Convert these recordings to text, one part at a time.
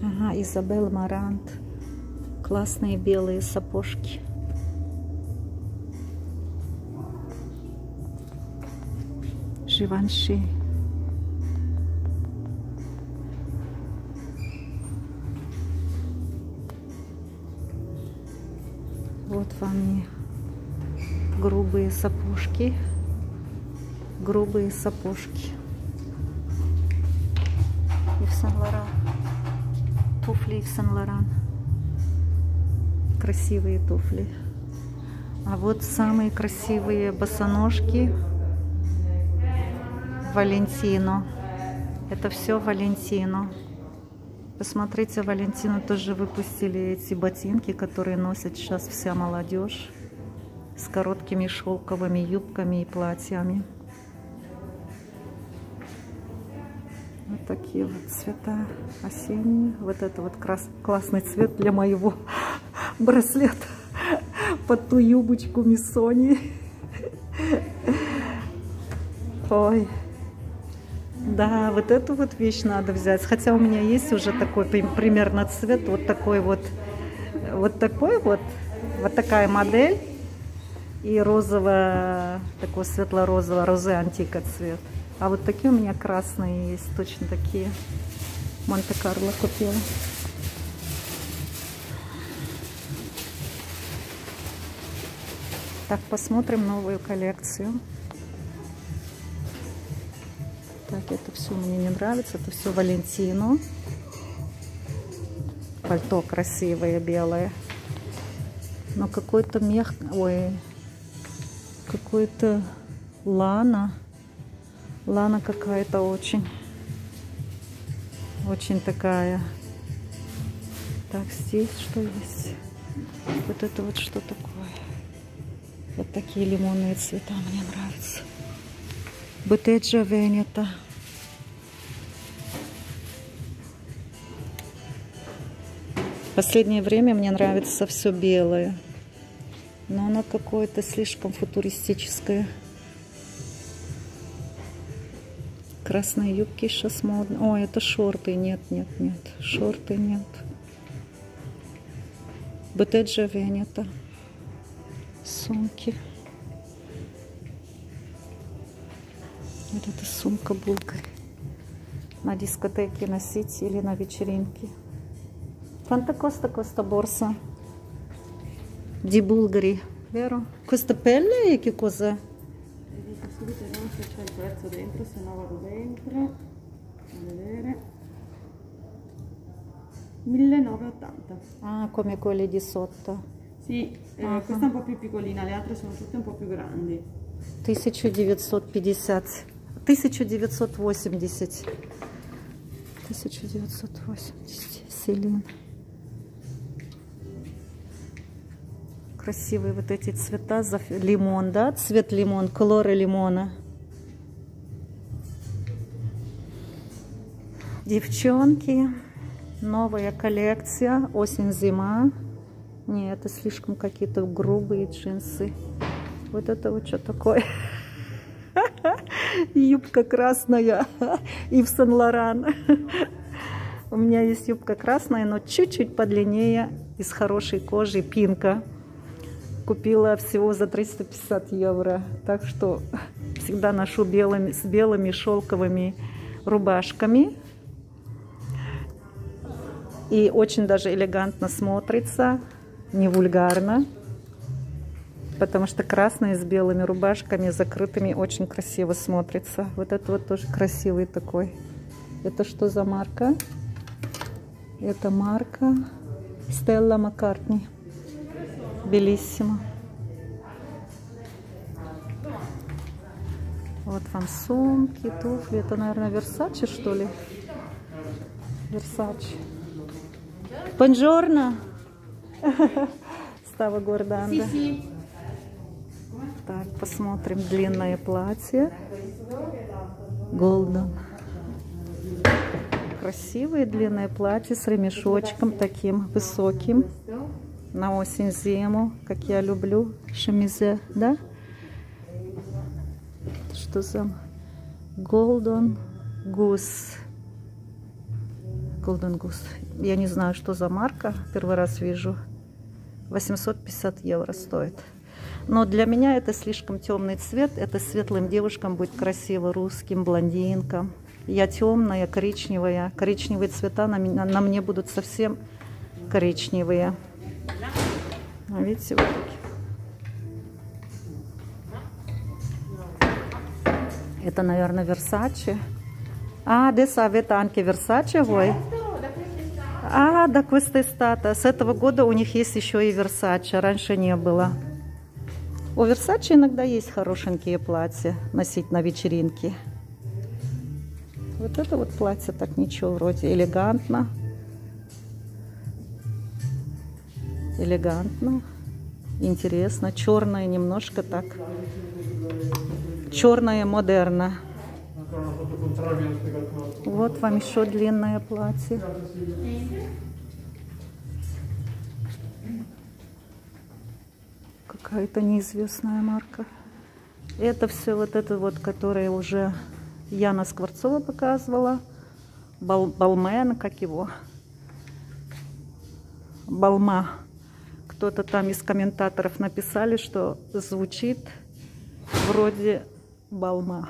Ага, Изабель Марант. Классные белые сапожки. Живанши. Вот вам и грубые сапожки. Грубые сапожки. Ив Сен-Лоран. Туфли Ив Сен-Лоран. Красивые туфли. А вот самые красивые босоножки Валентино. Это все Валентино. Посмотрите, Валентино тоже выпустили эти ботинки, которые носит сейчас вся молодежь. С короткими шелковыми юбками и платьями. Вот такие вот цвета осенние. Вот это вот классный цвет для моего браслета под ту юбочку Миссони. Ой. Да, вот эту вот вещь надо взять. Хотя у меня есть уже такой примерно цвет. Вот такой вот. Вот такой вот. Вот такая модель. И розово, такой светло-розово, розе антика цвет. А вот такие у меня красные есть. Точно такие. Монте-Карло купила. Так, посмотрим новую коллекцию. Так, это все мне не нравится. Это все Валентино. Пальто красивое, белое. Но какой-то мех... Ой, какой-то лана. Лана какая-то очень. Очень такая. Так, здесь что есть? Вот это вот что такое? Вот такие лимонные цвета мне нравятся. Bottega Veneta. В последнее время мне нравится все белое. Но оно какое-то слишком футуристическое. Красные юбки сейчас модно. Ой, это шорты. Нет, нет, нет. Шорты нет. Bottega Veneta. Сумки. Вот эта сумка Булгари. На дискотеке носить или на вечеринке. Quanto costa questa borsa? Di Bulgari, vero? Questa pelle che cos'è? Dico subito non se c'è il prezzo dentro, se no vado dentro a vedere. 1980. Ah, come quelle di sotto. Sì, questa è un po' più piccolina, le altre sono tutte un po' più grandi. 1950. 1980. 1980. Селин. Красивые вот эти цвета. Лимон, да? Цвет лимон, колоры лимона. Девчонки. Новая коллекция. Осень-зима. Нет, это слишком какие-то грубые джинсы. Вот это вот что такое? Юбка красная. Ив Сен-Лоран. У меня есть юбка красная, но чуть-чуть подлиннее. Из хорошей кожи. Пинка. Купила всего за 350 евро. Так что всегда ношу с белыми шелковыми рубашками. И очень даже элегантно смотрится. Не вульгарно. Потому что красный с белыми рубашками закрытыми очень красиво смотрится. Вот это вот тоже красивый такой. Это что за марка? Это марка Стелла Маккартни. Белиссимо. Вот вам сумки, туфли. Это, наверное, Версаче, что ли? Версаче. Buongiorno. Става Горданда. Так, посмотрим длинное платье. Golden. Красивое длинное платье с ремешочком таким высоким. На осень-зиму, как я люблю. Шемизе, да? Что за Golden Goose? Golden Goose. Я не знаю, что за марка. Первый раз вижу. 850 евро стоит. Но для меня это слишком темный цвет. Это светлым девушкам будет красиво, русским, блондинкам. Я темная, коричневая. Коричневые цвета на мне будут совсем коричневые. Видите, вот такие. Это, наверное, Versace. Adesso avete anche Versace voi? Да quest'estate. С этого года у них есть еще и Versace. Раньше не было. У Versace иногда есть хорошенькие платья носить на вечеринки. Вот это вот платье так ничего вроде. Элегантно. Элегантно. Интересно. Черное немножко так. Черное модерно. Вот вам еще длинное платье. Какая-то неизвестная марка. Это все вот это вот, которое уже Яна Скворцова показывала. Балмен, как его? Балма. Кто-то там из комментаторов написали, что звучит вроде Балма.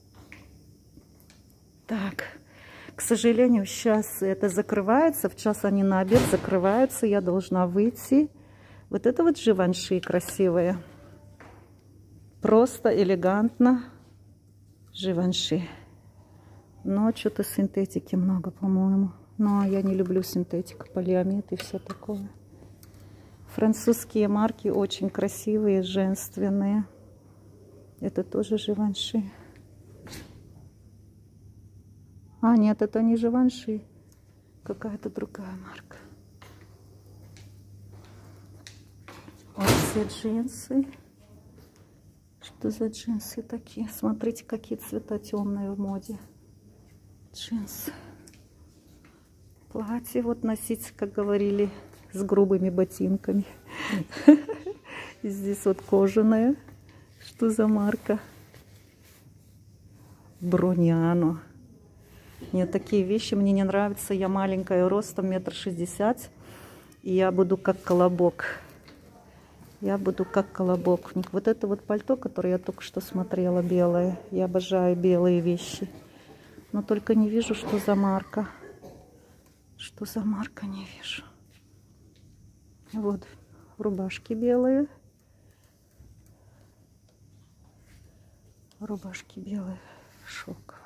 Так, к сожалению, сейчас это закрывается. В час они на обед закрываются. Я должна выйти. Вот это вот Живанши красивые. Просто элегантно. Живанши. Но что-то синтетики много, по-моему. Но я не люблю синтетику, полиамид и все такое. Французские марки очень красивые, женственные. Это тоже Живанши. Нет, это не Живанши. Какая-то другая марка. Вот все джинсы. Что за джинсы такие? Смотрите, какие цвета темные в моде. Джинсы. Платье вот носить, как говорили, с грубыми ботинками. Здесь вот кожаное. Что за марка? Броняно. Нет, такие вещи мне не нравятся. Я маленькая, ростом 1,60 м. И я буду как колобок. Я буду как колобок. Вот это вот пальто, которое я только что смотрела, белое. Я обожаю белые вещи. Но только не вижу, что за марка. Что за марка, не вижу. Вот рубашки белые. Рубашки белые, шелковые.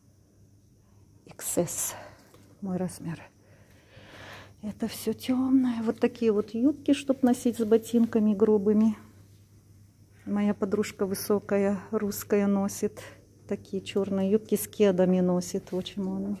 XS, мой размер. Это все темное. Вот такие вот юбки, чтобы носить с ботинками грубыми. Моя подружка высокая, русская, носит такие черные юбки, с кедами носит, очень модно.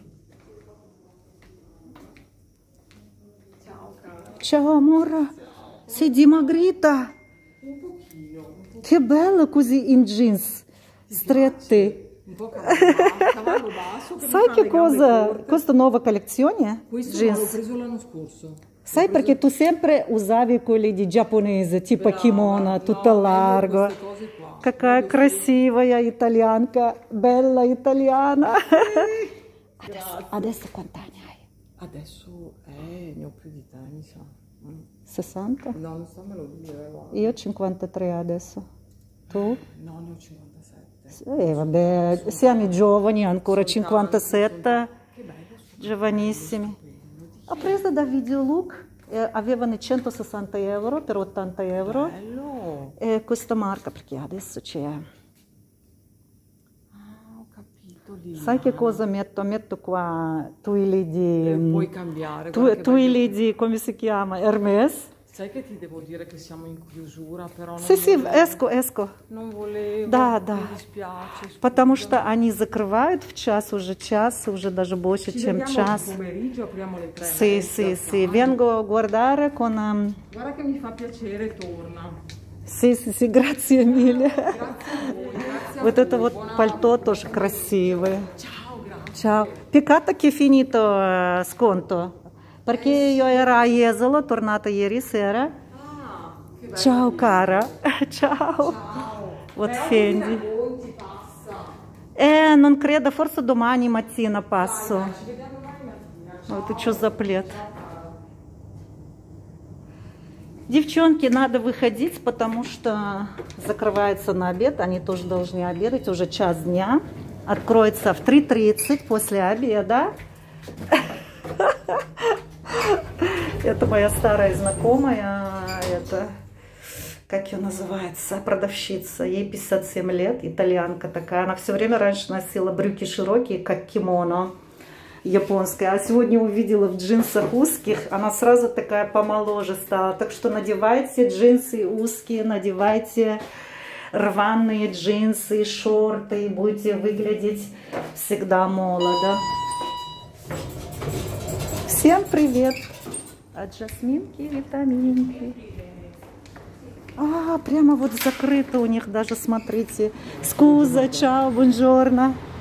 Ciao amore, sei dimagrita. Che bello così in jeans stretti. Cavallo basso. Sai che cosa? Questa nuova collezione? Questo l'ho preso l'anno scorso. Sai perché tu sempre usavi quelli di giapponese, tipo kimono, tutto largo. Какая красивая итальянка, bella italiana. Adesso quanti anni hai? Adesso ne ho più di te, mi sa. 60? No, non so me lo dire. Guarda. Io 53 adesso. Tu? No, ne ho 57. Vabbè, siamo giovani ancora, 57, giovanissimi. Ho preso da Videolook, avevano 160 euro per 80 euro. Bello. E questa marca, perché adesso c'è. Ho capito lì. Sai che cosa metto? Metto qua tuili di... Puoi cambiare. Tuili di, come si chiama? Hermes. Sai che ti devo dire che siamo in chiusura, però non Sì, volevo, esco. Non volevo, Да. mi dispiace. Потому что они закрывают в час, уже даже больше, чем час. Pomeriggio apriamo alle 3. Sì. Vengo a guardare con... Guarda che mi fa piacere, torna. Sì, grazie mille. Grazie a voi, grazie a Вот voi. это вот пальто тоже красивое. Ciao, grazie. Ciao. Peccato che è finito sconto. Perché io ero a Jesolo, tornata ieri sera. Che bello. Ciao cara. Ciao. Ciao. Вот Però Fendi. ti passa. Non credo, forse domani mattina passo. Ci vediamo domani mattina. Это что за плед? Девчонки, надо выходить, потому что закрывается на обед. Они тоже должны обедать. Уже час дня. Откроется в 3:30 после обеда. Это моя старая знакомая. Это, как ее называется, продавщица. Ей 57 лет, итальянка такая. Она все время раньше носила брюки широкие, как кимоно японская, а сегодня увидела в джинсах узких, она сразу такая помоложе стала. Так что надевайте джинсы узкие, надевайте рваные джинсы, шорты, и будете выглядеть всегда молодо. Всем привет! От Жасминки витаминки. Прямо вот закрыто у них даже, смотрите. Скуза, чао, бонжорно.